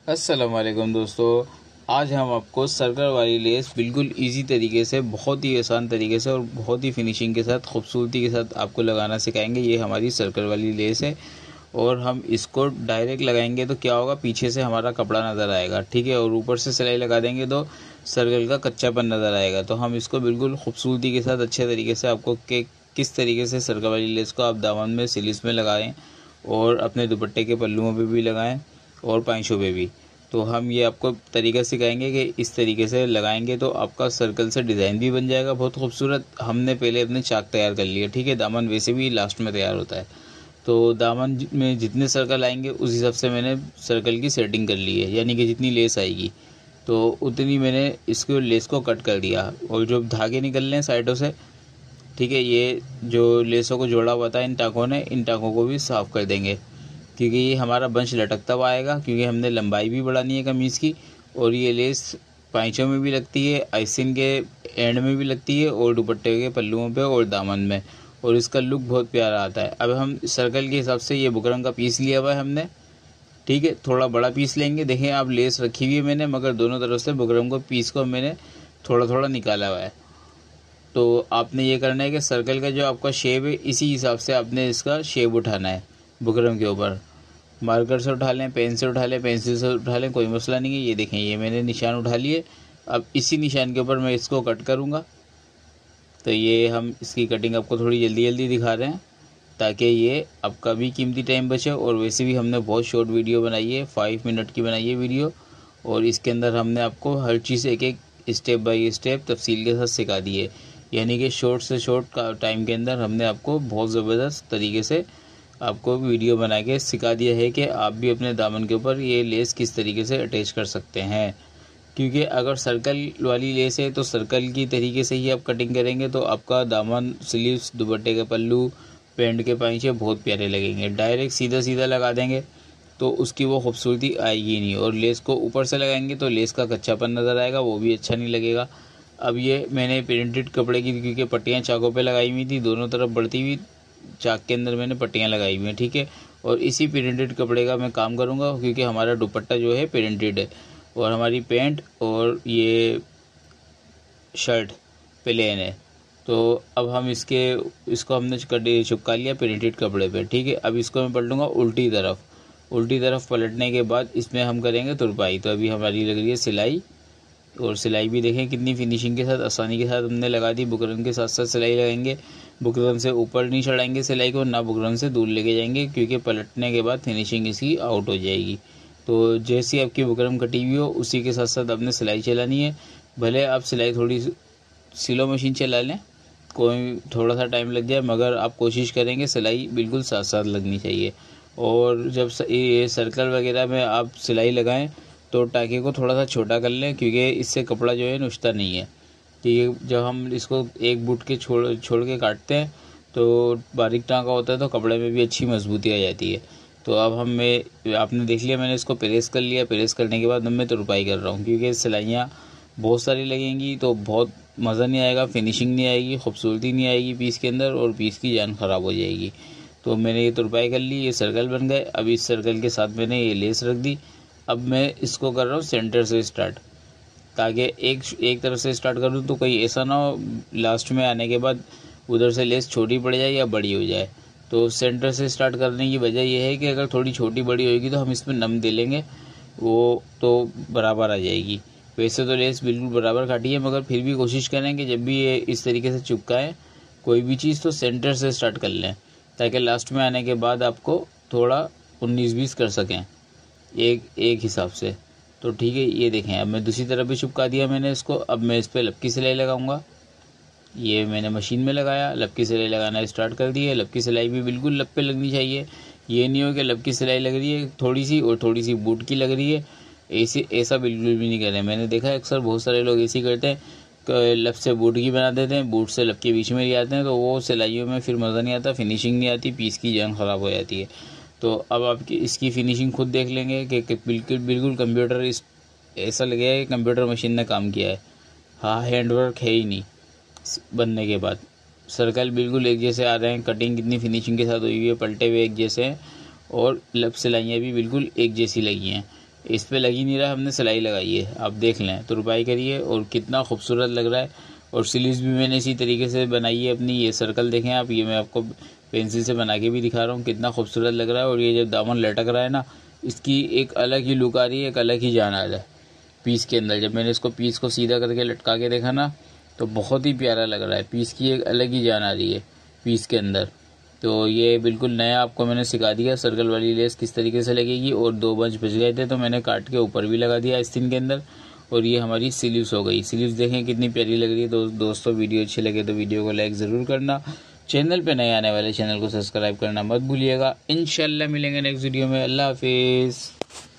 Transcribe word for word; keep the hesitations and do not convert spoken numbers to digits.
अस्सलाम वालेकुम दोस्तों। आज हम आपको सर्कल वाली लेस बिल्कुल इजी तरीके से, बहुत ही आसान तरीके से और बहुत ही फिनिशिंग के साथ, खूबसूरती के साथ आपको लगाना सिखाएंगे। ये हमारी सर्कल वाली लेस है और हम इसको डायरेक्ट लगाएंगे तो क्या होगा, पीछे से हमारा कपड़ा नज़र आएगा, ठीक है, और ऊपर से सिलाई लगा देंगे तो सर्कल का कच्चापन नज़र आएगा। तो हम इसको बिल्कुल खूबसूरती के साथ अच्छे तरीके से आपको के किस तरीके से सर्कल वाली लेस को आप दामन में, सिलिस में लगाएं और अपने दुपट्टे के पल्लुओं पे भी लगाएं और पाइशों पे भी। तो हम ये आपको तरीका सिखाएंगे कि इस तरीके से लगाएंगे तो आपका सर्कल से डिज़ाइन भी बन जाएगा बहुत खूबसूरत। हमने पहले अपने चाक तैयार कर लिए, ठीक है, दामन वैसे भी लास्ट में तैयार होता है। तो दामन में जितने सर्कल आएंगे उस हिसाब से मैंने सर्कल की सेटिंग कर ली है, यानी कि जितनी लेस आएगी तो उतनी मैंने इसको लेस को कट कर दिया। और जो धागे निकल रहे हैं साइडों से, ठीक है, ये जो लेसों को जोड़ा हुआ था इन टाँकों ने, इन टाँकों को भी साफ़ कर देंगे, क्योंकि ये हमारा बंच लटकता हुआ आएगा, क्योंकि हमने लंबाई भी बढ़ानी है कमीज़ की। और ये लेस पाइचों में भी लगती है, आइसिन के एंड में भी लगती है और दुपट्टे के पल्लुओं पे और दामन में, और इसका लुक बहुत प्यारा आता है। अब हम सर्कल के हिसाब से ये बुकरम का पीस लिया हुआ है हमने, ठीक है, थोड़ा बड़ा पीस लेंगे। देखें आप, लेस रखी हुई है मैंने, मगर दोनों तरफ से बुकरम को पीस को मैंने थोड़ा थोड़ा निकाला हुआ है। तो आपने ये करना है कि सर्कल का जो आपका शेप है इसी हिसाब से आपने इसका शेप उठाना है। बुकरम के ऊपर मार्कर से उठा लें, पेन से उठा लें, पेंसिल से उठा लें, कोई मसला नहीं है। ये देखें, ये मैंने निशान उठा लिए। अब इसी निशान के ऊपर मैं इसको कट करूँगा। तो ये हम इसकी कटिंग आपको थोड़ी जल्दी जल्दी दिखा रहे हैं ताकि ये आपका भी कीमती टाइम बचे। और वैसे भी हमने बहुत शॉर्ट वीडियो बनाई है, फाइव मिनट की बनाई है वीडियो, और इसके अंदर हमने आपको हर चीज़ एक एक स्टेप बाय स्टेप तफसील के साथ सिखा दी है। यानी कि शॉर्ट से शॉर्ट का टाइम के अंदर हमने आपको बहुत ज़बरदस्त तरीके से आपको वीडियो बना के सिखा दिया है कि आप भी अपने दामन के ऊपर ये लेस किस तरीके से अटैच कर सकते हैं। क्योंकि अगर सर्कल वाली लेस है तो सर्कल की तरीके से ही आप कटिंग करेंगे तो आपका दामन, स्लीव्स, दुपट्टे के पल्लू, पैंट के पाइचे बहुत प्यारे लगेंगे। डायरेक्ट सीधा सीधा लगा देंगे तो उसकी वो खूबसूरती आएगी नहीं, और लेस को ऊपर से लगाएंगे तो लेस का कच्चापन नज़र आएगा, वो भी अच्छा नहीं लगेगा। अब ये मैंने प्रिंटेड कपड़े की, क्योंकि पट्टियाँ चाकों पे लगाई हुई थी, दोनों तरफ बढ़ती हुई चाक के अंदर मैंने पट्टियाँ लगाई हुई हैं, ठीक है। और इसी प्रिंटेड कपड़े का मैं काम करूँगा, क्योंकि हमारा दुपट्टा जो है प्रिंटेड है और हमारी पैंट और ये शर्ट प्लेन है। तो अब हम इसके इसको हमने कटे चिपका लिया प्रिंटेड कपड़े पे, ठीक है। अब इसको मैं पलटूंगा उल्टी तरफ। उल्टी तरफ पलटने के बाद इसमें हम करेंगे तुरपाई। तो अभी हमारी लग रही है सिलाई, और सिलाई भी देखें कितनी फिनिशिंग के साथ, आसानी के साथ हमने लगा दी। बुकरम के साथ साथ सिलाई लगाएंगे, बुकरम से ऊपर नहीं चढ़ाएंगे सिलाई को, ना बुकरम से दूर लेके जाएंगे, क्योंकि पलटने के बाद फिनिशिंग इसकी आउट हो जाएगी। तो जैसी आपकी बुकरम कटी हुई हो उसी के साथ साथ आपने सिलाई चलानी है। भले आप सिलाई थोड़ी स्लो मशीन चला लें, कोई थोड़ा सा टाइम लग जाए, मगर आप कोशिश करेंगे सिलाई बिल्कुल साथ साथ लगनी चाहिए। और जब ये सर्कल वगैरह में आप सिलाई लगाएं तो टाँके को थोड़ा सा छोटा कर लें, क्योंकि इससे कपड़ा जो है नुचता नहीं है। कि जब हम इसको एक बुट के छोड़ छोड़ के काटते हैं तो बारीक टाँका होता है तो कपड़े में भी अच्छी मजबूती आ जाती है। तो अब हम मैं आपने देख लिया, मैंने इसको प्रेस कर लिया। प्रेस करने के बाद मैं तुरपाई कर रहा हूँ, क्योंकि सिलाइयाँ बहुत सारी लगेंगी तो बहुत मज़ा नहीं आएगा, फिनिशिंग नहीं आएगी, खूबसूरती नहीं आएगी पीस के अंदर, और पीस की जान ख़राब हो जाएगी। तो मैंने ये तुरपाई कर ली, ये सर्कल बन गए। अब इस सर्कल के साथ मैंने ये लेस रख दी। अब मैं इसको कर रहा हूँ सेंटर से स्टार्ट, ताकि एक एक तरफ से स्टार्ट करूँ तो कोई ऐसा ना हो लास्ट में आने के बाद उधर से लेस छोटी पड़ जाए या बड़ी हो जाए। तो सेंटर से स्टार्ट करने की वजह यह है कि अगर थोड़ी छोटी बड़ी होगी तो हम इसमें नम दे लेंगे, वो तो बराबर आ जाएगी। वैसे तो लेस बिल्कुल बराबर काटी है, मगर फिर भी कोशिश करें कि जब भी ये इस तरीके से चिपकाएं कोई भी चीज़ तो सेंटर से स्टार्ट कर लें, ताकि लास्ट में आने के बाद आपको थोड़ा उन्नीस बीस कर सकें एक एक हिसाब से। तो ठीक है, ये देखें, अब मैं दूसरी तरफ भी चिपका दिया मैंने इसको। अब मैं इस पर लपकी सिलाई लगाऊंगा। ये मैंने मशीन में लगाया, लपकी सिलाई लगाना स्टार्ट कर दी है। लपकी सिलाई भी बिल्कुल लब पे लगनी चाहिए। ये नहीं हो कि लपकी सिलाई लग रही है थोड़ी सी और थोड़ी सी बूट की लग रही है, ऐसे ऐसा बिल्कुल भी नहीं करें। मैंने देखा है अक्सर बहुत सारे लोग ऐसे करते हैं, लब से बूट की बना देते हैं, बूट से लब के बीच में ले आते हैं, तो वो सिलाइयों में फिर मज़ा नहीं आता, फिनिशिंग नहीं आती, पीस की जान ख़राब हो जाती है। तो अब आपकी इसकी फ़िनिशिंग खुद देख लेंगे कि बिल्कुल बिल्कुल कंप्यूटर इस ऐसा लगेगा कि कंप्यूटर मशीन ने काम किया है। हाँ, हैंडवर्क है ही नहीं। बनने के बाद सर्कल बिल्कुल एक जैसे आ रहे हैं, कटिंग कितनी फिनिशिंग के साथ हुई हुई है, पलटे हुए एक जैसे हैं, और लब सिलाइयाँ भी बिल्कुल एक जैसी लगी हैं। इस पे लग ही नहीं रहा, हमने सिलाई लगाई है। आप देख लें तुरपाई करिए और कितना खूबसूरत लग रहा है। और स्लीव्स भी मैंने इसी तरीके से बनाई है अपनी। ये सर्कल देखें आप, ये मैं आपको पेंसिल से बना के भी दिखा रहा हूँ, कितना खूबसूरत लग रहा है। और ये जब दामन लटक रहा है ना, इसकी एक अलग ही लुक आ रही है, एक अलग ही जान आ रहा है पीस के अंदर। जब मैंने इसको पीस को सीधा करके लटका के देखा ना, तो बहुत ही प्यारा लग रहा है। पीस की एक अलग ही जान आ रही है पीस के अंदर। तो ये बिल्कुल नया आपको मैंने सिखा दिया सर्कल वाली लेस किस तरीके से लगेगी। और दो बंच बच गए थे तो मैंने काट के ऊपर भी लगा दिया आस्तीन के अंदर। और ये हमारी स्लीव्स हो गई। स्लीव्स देखें कितनी प्यारी लग रही है। दो, दोस्तों वीडियो अच्छी लगे तो वीडियो को लाइक ज़रूर करना। चैनल पे नए आने वाले चैनल को सब्सक्राइब करना मत भूलिएगा। इंशाल्लाह मिलेंगे नेक्स्ट वीडियो में। अल्लाह हाफिज़।